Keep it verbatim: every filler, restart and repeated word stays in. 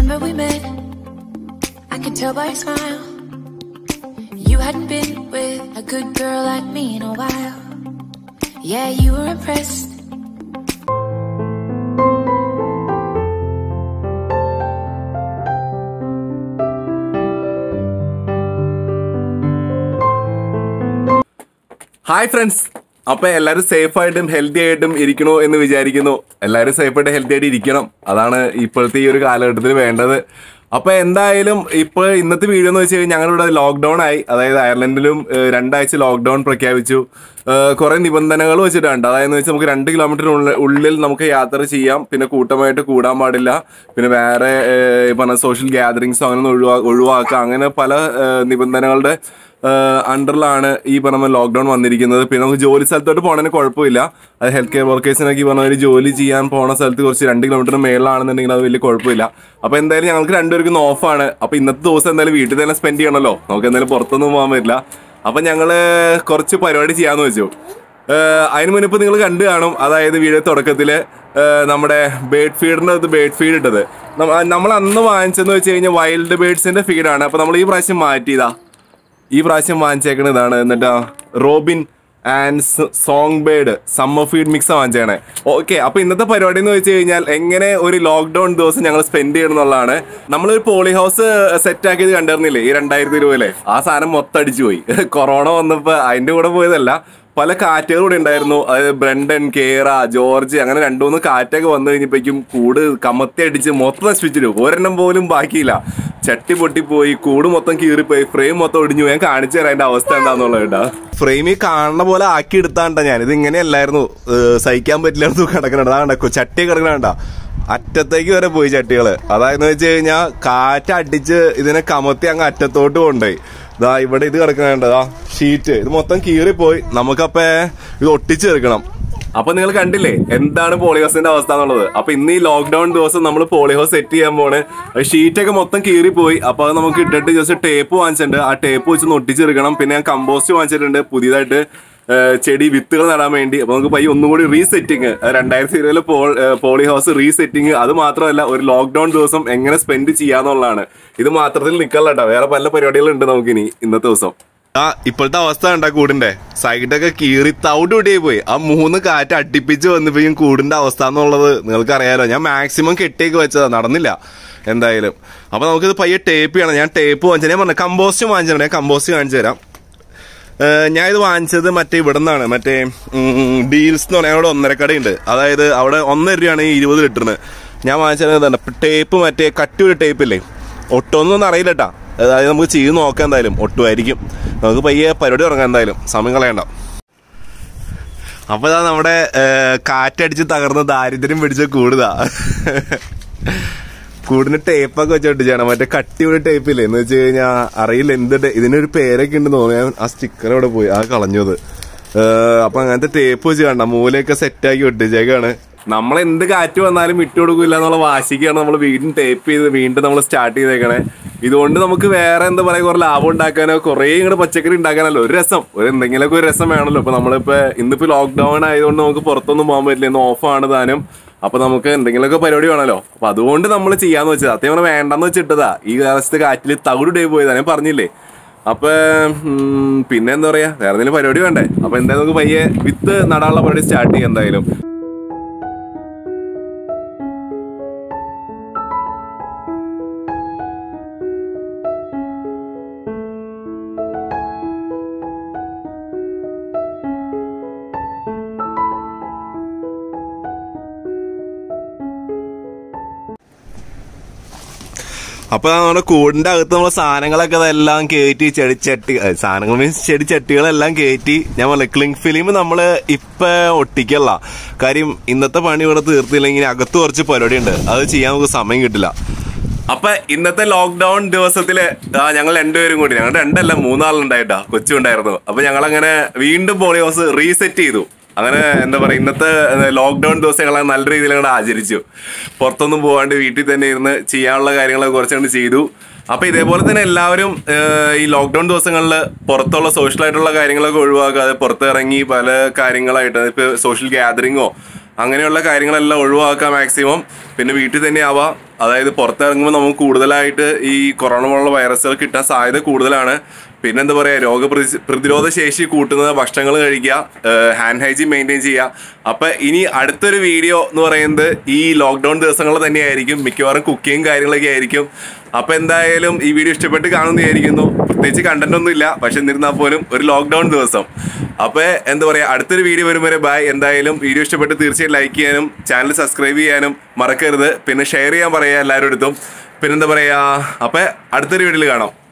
Remember we met, I could tell by your smile. You hadn't been with a good girl like me in a while. Yeah, you were impressed. Hi friends, അപ്പോൾ എല്ലാവരും safe ആയിട്ടും healthy ആയിട്ടും ഇരിക്കണോ എന്ന് വിചാരിക്കുന്നു. എല്ലാവരും സേഫായിട്ട് healthy ആയിട്ട് ഇരിക്കണം. അതാണ് ഇപ്പോഴത്തെ ഈ ഒരു കാലഘട്ടത്തിൽ വേണ്ടത്. അപ്പോൾ എന്തായാലും ഇപ്പോൾ ഇന്നത്തെ വീഡിയോ എന്ന് വെച്ച് കഴിഞ്ഞാൽ ഞങ്ങളിവിടെ ലോക്ക്ഡൗൺ ആയി. അതായത് അയർലൻഡിലും രണ്ടാഴ്ച ലോക്ക്ഡൗൺ പ്രഖ്യാപിച്ചു. കുറേ നിബന്ധനകൾ വെച്ചിട്ടുണ്ട്. അതായത് വെച്ചാൽ നമുക്ക് രണ്ട് കിലോമീറ്ററിനുള്ളിൽ ഉള്ളിൽ നമുക്ക് യാത്ര ചെയ്യാം. പിന്നെ കൂട്ടമായിട്ട് കൂടാൻ പാടില്ല. പിന്നെ വേറെ പറഞ്ഞ സോഷ്യൽ ഗ്യാതറിങ്സോ അങ്ങനെ ഒഴിവാ ഒഴിവാക്കുക അങ്ങനെ പല നിബന്ധനകളുടെ അണ്ടറിലാണ് ഈ പറഞ്ഞ ലോക്ക്ഡൗൺ വന്നിരിക്കുന്നത്. പിന്നെ നമുക്ക് ജോലി സ്ഥലത്തോട്ട് പോകണതിന് കുഴപ്പമില്ല. അത് ഹെൽത്ത് കെയർ വർക്കേഴ്സിനൊക്കെ ഈ പറഞ്ഞ ഒരു ജോലി ചെയ്യാൻ പോകുന്ന സ്ഥലത്ത് കുറച്ച് രണ്ട് കിലോമീറ്റർ മേളിലാണെന്നുണ്ടെങ്കിൽ അത് വലിയ കുഴപ്പമില്ല. അപ്പോൾ എന്തായാലും ഞങ്ങൾക്ക് രണ്ടുപേർക്കും ഓഫാണ്. അപ്പോൾ ഇന്നത്തെ ദിവസം എന്തായാലും വീട്ടിൽ തന്നെ സ്പെൻഡ് ചെയ്യണമല്ലോ, നമുക്ക് എന്തായാലും പുറത്തൊന്നും പോകാൻ പറ്റില്ല. അപ്പം ഞങ്ങൾ കുറച്ച് പരിപാടി ചെയ്യാമെന്ന് വെച്ചു. അതിന് മുന്നിപ്പോൾ നിങ്ങൾ കണ്ടു കാണും. അതായത് വീഡിയോ തുടക്കത്തിൽ നമ്മുടെ ബേർഡ് ഫീഡിൻ്റെ അത് ബേർഡ് ഫീഡ് ഇട്ടത് നമ്മൾ അന്ന് വാങ്ങിച്ചതെന്ന് വെച്ച് കഴിഞ്ഞാൽ വൈൽഡ് ബേർഡ്സിൻ്റെ ഫീഡാണ്. അപ്പോൾ നമ്മൾ ഈ പ്രാവശ്യം മാറ്റിയതാ ഈ പ്രാവശ്യം വാങ്ങിച്ചേക്കണ ഇതാണ്. എന്നിട്ട് robin and song bird summer feed mix വാങ്ങിച്ചേക്കണേ. ഓക്കെ, അപ്പോൾ ഇന്നത്തെ പരിപാടി എന്ന് വെച്ച് കഴിഞ്ഞാൽ എങ്ങനെ ഒരു ലോക്ക്ഡൗൺ ദിവസം ഞങ്ങൾ സ്പെൻഡ് ചെയ്യണം എന്നുള്ളതാണ്. നമ്മളൊരു പോളി ഹൗസ് സെറ്റ് ആക്കിയത് കണ്ടിരുന്നില്ലേ ഈ രണ്ടായിരത്തി ഇരുപതിലെ? ആ സാധനം മൊത്തം അടിച്ചു പോയി. കൊറോണ വന്നപ്പോൾ അതിൻ്റെ കൂടെ പോയതല്ല, പല കാറ്റുകൾ കൂടെ ഉണ്ടായിരുന്നു. അതായത് ബ്രണ്ടൻ, കേറ, ജോർജ് അങ്ങനെ രണ്ടു മൂന്ന് കാറ്റൊക്കെ വന്നു കഴിഞ്ഞപ്പോഴേക്കും കൂട് കമത്തി അടിച്ച് മൊത്തം നശിപ്പിച്ചിട്ടു. ഒരെണ്ണം പോലും ബാക്കിയില്ല. ചട്ടി പൊട്ടിപ്പോയി, കൂട് മൊത്തം കീറിപ്പോയി, ഫ്രെയിം മൊത്തം ഒടിഞ്ഞു. ഞാൻ കാണിച്ചു തരാം അതിന്റെ അവസ്ഥ എന്താന്നുള്ളത് കേട്ടാ. ഫ്രെയിം ഈ കാണുന്ന പോലെ ആക്കി എടുത്താണ്ടാ ഞാൻ. ഇത് ഇങ്ങനെയല്ലായിരുന്നു, സഹിക്കാൻ പറ്റില്ലായിരുന്നു കിടക്കണ. അതാണ്ടോ ചട്ടി കിടക്കണ അറ്റത്തേക്ക് വരെ പോയി ചട്ടികള്. അതായത് വെച്ച് കഴിഞ്ഞാൽ കാറ്റടിച്ച് ഇതിനെ കമത്തി അങ്ങ് അറ്റത്തോട്ട് കൊണ്ടുപോയി. ഇതാ ഇവിടെ ഇത് കിടക്കണേണ്ടതാ ഷീറ്റ്, ഇത് മൊത്തം കീറിപ്പോയി. നമുക്കപ്പോ ഇത് ഒട്ടിച്ചു തീർക്കണം. അപ്പൊ നിങ്ങൾ കണ്ടില്ലേ എന്താണ് പോളിഹൗസിന്റെ അവസ്ഥ എന്നുള്ളത്. അപ്പൊ ഇന്ന് ഈ ലോക്ക്ഡൌൺ ദിവസം നമ്മൾ പോളിഹൗസ് സെറ്റ് ചെയ്യാൻ പോണ്. ഷീറ്റൊക്കെ മൊത്തം കീറിപ്പോയി. അപ്പൊ അത് നമുക്ക് ഇട്ടിട്ട് ജസ്റ്റ് ടേപ്പ് വാങ്ങിച്ചിട്ടുണ്ട്. ആ ടേപ്പ് വെച്ച് ഒട്ടിച്ചെടുക്കണം. പിന്നെ ഞാൻ കമ്പോസ്റ്റ് വാങ്ങിച്ചിട്ടുണ്ട് പുതിയതായിട്ട് ചെടി വിത്തുകൾ നടാൻ വേണ്ടി. അപ്പൊ നമുക്ക് പയ്യെ ഒന്നും കൂടി റീസെറ്റിങ്, രണ്ടായിരത്തി ഇരുപതിലെ പോൾ പോളി ഹൗസ് റീസെറ്റിങ്. അത് മാത്രമല്ല ഒരു ലോക്ക്ഡൌൺ ദിവസം എങ്ങനെ സ്പെൻഡ് ചെയ്യാന്നുള്ളതാണ്. ഇത് മാത്രത്തിൽ നിൽക്കല്ല കേട്ടോ, വേറെ പല പരിപാടികളുണ്ട് നമുക്കിനി ഇന്നത്തെ ദിവസം. ആ ഇപ്പോഴത്തെ അവസ്ഥ കണ്ടാ കൂടിന്റെ സൈഡൊക്കെ കീറി തവിട് പൊടിയായി പോയി. ആ മൂന്ന് കാറ്റ് അടുപ്പിച്ച് വന്നപ്പോഴും കൂടിന്റെ അവസ്ഥ എന്നുള്ളത് നിങ്ങൾക്ക് അറിയാലോ. ഞാൻ മാക്സിമം കെട്ടിയൊക്കെ വെച്ചതാ, നടന്നില്ല എന്തായാലും. അപ്പൊ നമുക്കിത് പയ്യെ ടേപ്പ് ചെയ്യണം. ഞാൻ ടേപ്പ് വാങ്ങിച്ചു, ഞാൻ പറഞ്ഞ കമ്പോസ്റ്റ് വാങ്ങിച്ചു. ഞാൻ കമ്പോസ്റ്റ് കാണിച്ചു തരാം. ഞാൻ ഇത് വാങ്ങിച്ചത് മറ്റേ ഇവിടെ നിന്നാണ്, മറ്റേ ഡീൽസ് എന്ന് പറഞ്ഞാൽ അവിടെ ഒന്നര കടയുണ്ട്. അതായത് അവിടെ ഒന്നര രൂപയാണ് ഈ ഇരുപത് ലിറ്ററിന്. ഞാൻ വാങ്ങിച്ചത് ടേപ്പ് മറ്റേ കട്ടിയുള്ള ടേപ്പില്ലേ, ഒട്ടൊന്നും അറിയില്ല കേട്ടാ. അതായത് നമുക്ക് ചെയ്ത് നോക്കാം, എന്തായാലും ഒട്ടുമായിരിക്കും. നമുക്ക് പയ്യെ പരിപാടി തുടങ്ങാം, എന്തായാലും സമയം കളയണ്ട. അപ്പോൾ ഇതാ നമ്മുടെ കാറ്റടിച്ച് തകർന്ന് ദാരിദ്ര്യം പിടിച്ച കൂടുതാ. കൂടിന് ടേപ്പൊക്കെ വെച്ചൊട്ടിച്ചാണ്, മറ്റേ കട്ടിയുള്ള ടേപ്പില്ലേ എന്ന് വെച്ച് കഴിഞ്ഞാൽ അറിയില്ല എന്ത് ഇതിനൊരു പേരൊക്കെ ഉണ്ടെന്ന് തോന്നിയാൽ ആ സ്റ്റിക്കർ അവിടെ പോയി, ആ കളഞ്ഞത്. അപ്പൊ അങ്ങനത്തെ ടേപ്പ് വെച്ച് കണ്ട മൂലയൊക്കെ സെറ്റാക്കി ഒട്ടിച്ചേക്കാണ്. നമ്മളെന്ത് കാറ്റ് വന്നാലും വിട്ടു കൊടുക്കില്ല എന്നുള്ള വാശിക്കാണ് നമ്മൾ വീണ്ടും ടേപ്പ് ചെയ്ത് വീണ്ടും നമ്മൾ സ്റ്റാർട്ട് ചെയ്തേക്കണേ. ഇതുകൊണ്ട് നമുക്ക് വേറെ എന്താ പറയുക, കുറെ ലാഭം ഉണ്ടാക്കാനോ കുറേ ഇങ്ങോട്ട് പച്ചക്കറി ഉണ്ടാക്കാനല്ലോ ഒരു രസം, ഒരു എന്തെങ്കിലുമൊക്കെ ഒരു രസം വേണമല്ലോ. ഇപ്പൊ നമ്മളിപ്പോ ഇന്നിപ്പോ ലോക്ക്ഡൌൺ ആയതുകൊണ്ട് നമുക്ക് പുറത്തൊന്നും പോകാൻ പറ്റില്ല, ഇന്ന് ഓഫാണ് താനും. അപ്പൊ നമുക്ക് എന്തെങ്കിലുമൊക്കെ പരിപാടി വേണമല്ലോ. അപ്പൊ അതുകൊണ്ട് നമ്മൾ ചെയ്യാന്ന് വെച്ചത്. അത്യം പറഞ്ഞാൽ വേണ്ടെന്ന് വെച്ചിട്ടതാ. ഈ കാലത്ത് കാറ്റിൽ തവിട് ഡേ പോയതാ, ഞാൻ പറഞ്ഞില്ലേ. അപ്പൊ പിന്നെ എന്താ പറയാ, വേറെ എന്തെങ്കിലും പരിപാടി വേണ്ടേ. അപ്പൊ എന്തായാലും നമുക്ക് പയ്യെ വിത്ത് നടാനുള്ള പരിപാടി സ്റ്റാർട്ട് ചെയ്യാം എന്തായാലും. അപ്പൊ നമ്മുടെ കൂടിന്റെ അകത്ത് നമ്മളെ സാധനങ്ങളൊക്കെ അതെല്ലാം കയറ്റി, ചെടിച്ചട്ടി സാധനങ്ങൾ മീൻസ് ചെടിച്ചട്ടികളെല്ലാം കയറ്റി. ഞാൻ പറഞ്ഞ ക്ലിങ് ഫിലിം നമ്മള് ഇപ്പൊ ഒട്ടിക്കല്ല. കാര്യം ഇന്നത്തെ പണി ഇവിടെ തീർത്തില്ലെങ്കിൽ അകത്ത് കുറച്ച് പരിപാടി ഉണ്ട്, അത് ചെയ്യാൻ നമുക്ക് സമയം കിട്ടില്ല. അപ്പൊ ഇന്നത്തെ ലോക്ക്ഡൌൺ ദിവസത്തില് ഞങ്ങൾ രണ്ടുപേരും കൂടി, ഞങ്ങൾ രണ്ടല്ല മൂന്നാളുണ്ടായിട്ടാ, കൊച്ചുണ്ടായിരുന്നു. അപ്പൊ ഞങ്ങളങ്ങനെ വീണ്ടും പോളി ഹൗസ് റീസെറ്റ് ചെയ്തു. അങ്ങനെ എന്താ പറയുക, ഇന്നത്തെ ലോക്ക്ഡൌൺ ദിവസങ്ങളെ നല്ല രീതിയിൽ അങ്ങോട്ട് ആചരിച്ചു. പുറത്തൊന്നും പോകാണ്ട് വീട്ടിൽ തന്നെ ഇരുന്ന് ചെയ്യാനുള്ള കാര്യങ്ങളൊക്കെ കുറച്ചുകൊണ്ട് ചെയ്തു. അപ്പൊ ഇതേപോലെ തന്നെ എല്ലാവരും ഈ ലോക്ക്ഡൌൺ ദിവസങ്ങളിൽ പുറത്തുള്ള സോഷ്യലായിട്ടുള്ള കാര്യങ്ങളൊക്കെ ഒഴിവാക്കാതെ പുറത്തിറങ്ങി പല കാര്യങ്ങളായിട്ട്, ഇപ്പൊ സോഷ്യൽ ഗ്യാതറിങ്ങോ അങ്ങനെയുള്ള കാര്യങ്ങളെല്ലാം ഒഴിവാക്കുക മാക്സിമം. പിന്നെ വീട്ടിൽ തന്നെ ആവാം. അതായത് പുറത്തിറങ്ങുമ്പോൾ നമുക്ക് കൂടുതലായിട്ട് ഈ കൊറോണ പോലുള്ള വൈറസുകൾ കിട്ടാൻ സാധ്യത കൂടുതലാണ്. പിന്നെന്താ പറയുക, രോഗപ്രതി പ്രതിരോധ ശേഷി കൂട്ടുന്ന ഭക്ഷണങ്ങൾ കഴിക്കുക, ഹാൻഡ് ഹൈജീൻ മെയിൻറ്റെയിൻ ചെയ്യുക. അപ്പം ഇനി അടുത്തൊരു വീഡിയോ എന്ന് പറയുന്നത് ഈ ലോക്ക്ഡൗൺ ദിവസങ്ങൾ തന്നെയായിരിക്കും. മിക്കവാറും കുക്കിങ് കാര്യങ്ങളൊക്കെ ആയിരിക്കും. അപ്പം എന്തായാലും ഈ വീഡിയോ ഇഷ്ടപ്പെട്ട് കാണുന്നതായിരിക്കുന്നു. പ്രത്യേകിച്ച് കണ്ടന്റ് ഒന്നും ഇല്ല, പക്ഷെ എന്നിരുന്നാൽ പോലും ഒരു ലോക്ക്ഡൗൺ ദിവസം. അപ്പോൾ എന്താ പറയുക, അടുത്തൊരു വീഡിയോ വരും വരെ ബൈ. എന്തായാലും വീഡിയോ ഇഷ്ടപ്പെട്ട് തീർച്ചയായും ലൈക്ക് ചെയ്യാനും ചാനൽ സബ്സ്ക്രൈബ് ചെയ്യാനും മറക്കരുത്. പിന്നെ ഷെയർ ചെയ്യാൻ പറയുക എല്ലാവരുടെ അടുത്തും. പിന്നെന്താ പറയുക, അപ്പം അടുത്തൊരു വീഡിയോയിൽ കാണാം.